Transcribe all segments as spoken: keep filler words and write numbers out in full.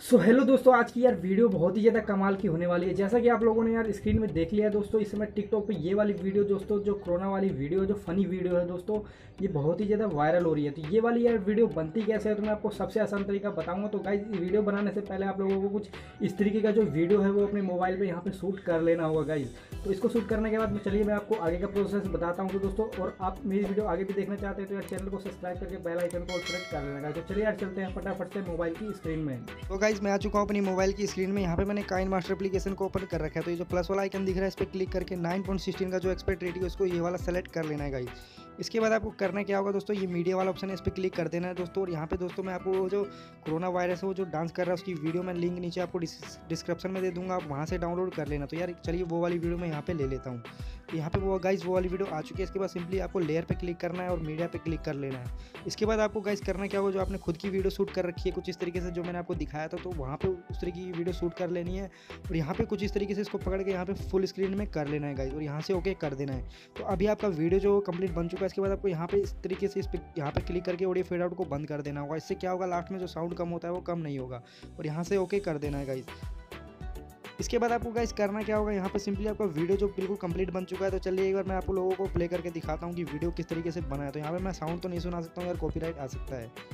सो so, hello दोस्तों, आज की यार वीडियो बहुत ही ज़्यादा कमाल की होने वाली है। जैसा कि आप लोगों ने यार स्क्रीन में देख लिया है दोस्तों, इस समय टिकटॉक पे ये वाली वीडियो दोस्तों, जो कोरोना वाली वीडियो, जो फनी वीडियो है दोस्तों, ये बहुत ही ज़्यादा वायरल हो रही है। तो ये वाली यार वीडियो बनती कैसे है तो मैं आपको सबसे आसान तरीका बताऊंगा। तो गाइस, वीडियो बनाने से पहले आप लोगों को कुछ इस तरीके का जो वीडियो है वो अपने मोबाइल पर यहाँ पर शूट कर लेना होगा गाइस। तो इसको शूट करने के बाद में चलिए मैं आपको आगे का प्रोसेस बताता हूँ। तो दोस्तों, और आप मेरी वीडियो आगे भी देखना चाहते हैं तो यार चैनल को सब्सक्राइब करके बेल आइकन को सेलेक्ट कर लेना। तो चलिए यार चलते हैं फटाफट से मोबाइल की स्क्रीन में। तो गाइज मैं आ चुका हूँ अपनी मोबाइल की स्क्रीन में। यहाँ पे मैंने काइन मास्टर एप्लीकेशन को ओपन कर रखा है। तो ये जो प्लस वाला आइकन दिख रहा है इस पर क्लिक करके नाइन पॉइंट सिक्सटीन का जो एक्सपर्ट रेटिंग है उसको ये वाला सेलेक्ट कर लेना है गाइज। इसके बाद आपको करना क्या होगा दोस्तों, ये मीडिया वाला ऑप्शन है, इस पर क्लिक कर देना है दोस्तों। और यहाँ पे दोस्तों मैं आपको जो कोरोना वायरस है वो जो डांस कर रहा है उसकी वीडियो मैं लिंक नीचे आपको डिस्क्रिप्शन में दे दूंगा, आप वहाँ से डाउनलोड कर लेना। तो यार चलिए वो वाली वीडियो मैं यहाँ पे ले लेता हूँ। तो यहाँ पे वो गाइज वो वाली वीडियो आ चुकी है। इसके बाद सिंपली आपको लेयर पे क्लिक करना है और मीडिया पे क्लिक कर लेना है। इसके बाद आपको गाइज करना क्या होगा, जो आपने खुद की वीडियो शूट कर रखी है कुछ इस तरीके से जो मैंने आपको दिखाया था, तो वहाँ पे उस तरीके की वीडियो शूट कर लेनी है। और यहाँ पे कुछ इस तरीके से इसको पकड़ के यहाँ पे फुल स्क्रीन में कर लेना है गाइज, और यहाँ से ओके कर देना है। तो अभी आपका वीडियो जो कंप्लीट बन चुका है। इसके बाद आपको यहाँ पे इस तरीके से इस पे यहाँ पे क्लिक करके ऑडियो फेड आउट को बंद कर देना होगा। इससे क्या होगा, लास्ट में जो साउंड कम होता है वो कम नहीं होगा। और यहाँ से ओके कर देना है गाइज। इसके बाद आपको गाइस करना क्या होगा, यहाँ पे सिंपली आपका वीडियो जो बिल्कुल कंप्लीट बन चुका है। तो चलिए एक बार मैं आप लोगों को प्ले करके दिखाता हूँ कि वीडियो किस तरीके से बना है। तो यहाँ पे मैं साउंड तो नहीं सुना सकता हूँ यार, कॉपीराइट आ सकता है।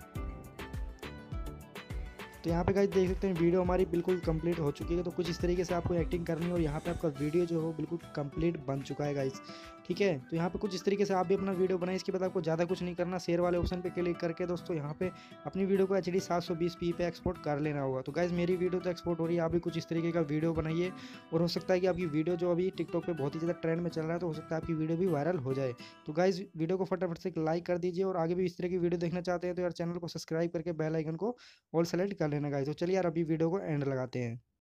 तो यहाँ पे गाइस देख सकते हैं वीडियो हमारी बिल्कुल कंप्लीट हो चुकी है। तो कुछ इस तरीके से आपको एक्टिंग करनी है और यहाँ पे आपका वीडियो जो हो बिल्कुल कंप्लीट बन चुका है गाइस। ठीक है, तो यहाँ पे कुछ इस तरीके से आप भी अपना वीडियो बनाएं। इसके बाद आपको ज़्यादा कुछ नहीं करना, शेयर वाले ऑप्शन पे क्लिक करके दोस्तों यहाँ पे अपनी वीडियो को एच डी सात सौ बीस पी पे एक्सपोर्ट कर लेना होगा। तो गाइस मेरी वीडियो तो एक्सपोर्ट हो रही है, आप भी कुछ इस तरीके का वीडियो बनाइए। और हो सकता है कि आपकी वीडियो जो अभी टिकटॉक पर बहुत ही ज़्यादा ट्रेंड में चल रहा है, तो हो सकता है आपकी वीडियो भी वायरल हो जाए। तो गाइस वीडियो को फटाफट से लाइक कर दीजिए, और आगे भी इस तरह की वीडियो देखना चाहते हैं तो यार चैनल को सब्सक्राइब करके बेल आइकन को ऑल सेलेक्ट कर लेना गाइस। तो चलिए यार अभी वीडियो को एंड लगाते हैं।